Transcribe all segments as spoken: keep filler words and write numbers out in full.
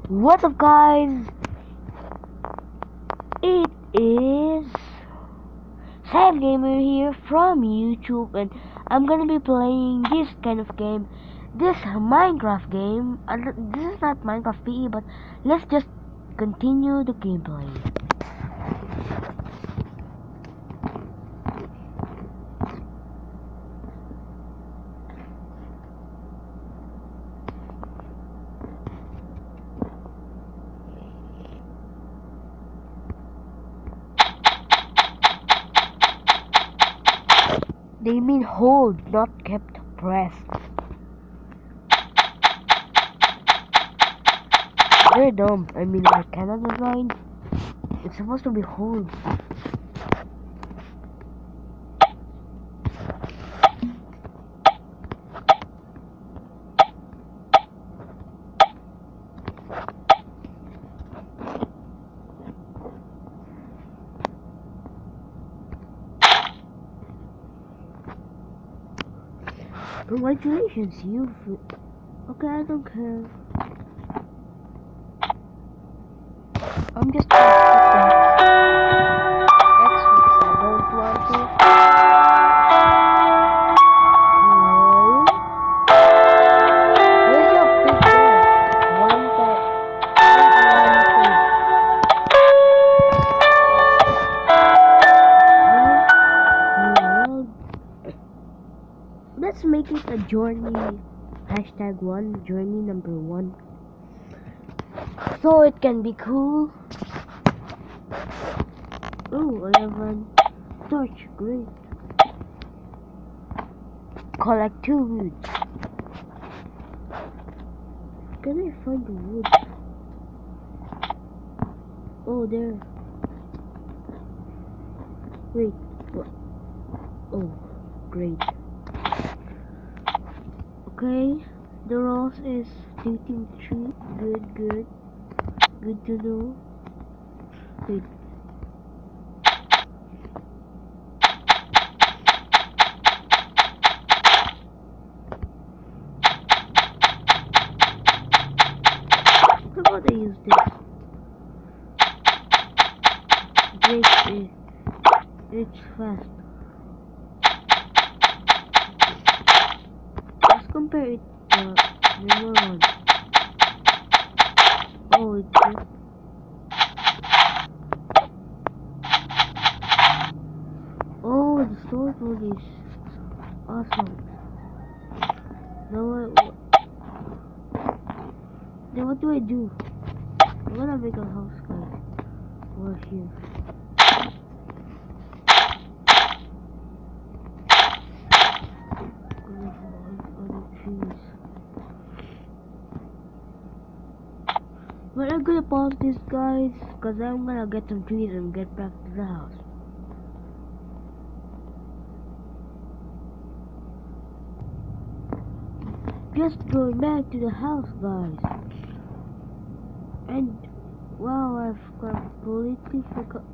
What's up, guys? It is Sam Gamer here from YouTube, and I'm gonna be playing this kind of game, this Minecraft game. Uh, this is not Minecraft P E, but let's just continue the gameplay. They mean hold, not kept pressed. They're dumb. I mean, I cannot design. It's supposed to be hold. Congratulations, you've... Okay, I don't care. I'm just gonna skip that. X, which I don't want to. Okay. Where's your big door? One that... Let's make it a journey. Hashtag one. Journey number one. So it can be cool. Oh, eleven. Torch. Great. Collect two wood. Can I find the wood? Oh, there. Wait. What? Oh, great. Okay, the rose is dating tree. Good, good. Good to know. Wait. How about I use this? Break it. It's fast. Let's compare it to the normal one. Oh, it's good. Oh, the storage mode is awesome. Now what? Then what do I do? I'm gonna make a house, guys. Over here. But I'm gonna pause this, guys, because I'm gonna get some trees and get back to the house. Just going back to the house, guys. And wow, I've completely forgot.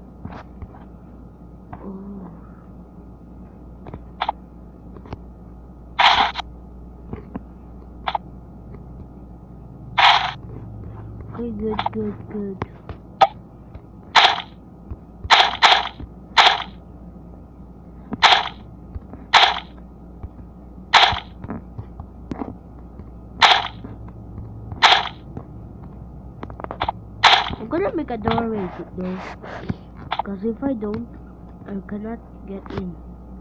Oh. Okay, good, good, good. I'm gonna make a doorway though, because if I don't, I cannot get in.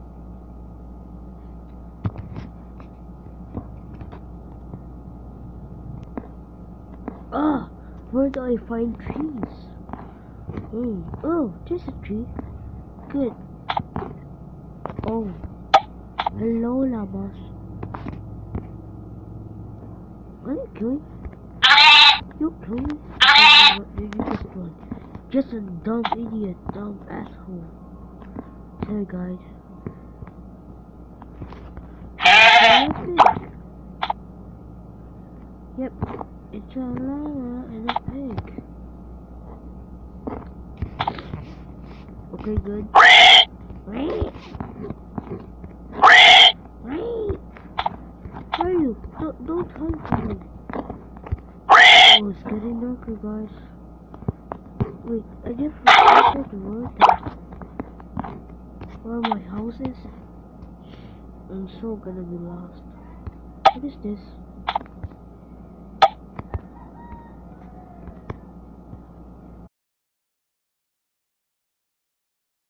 Ah, where do I find trees? Hmm. Oh, there's a tree. Good. Oh, hello, llamas. Are you killing? You killing? What did you just do? Just a dumb idiot, dumb asshole. Sorry, guys. Yep, it's a llama and a pig. Okay, good. Where are you? Don't, don't hunt me. Oh, it's getting darker, guys. Wait, I just realized the word that where my house is. I'm so gonna be lost. What is this?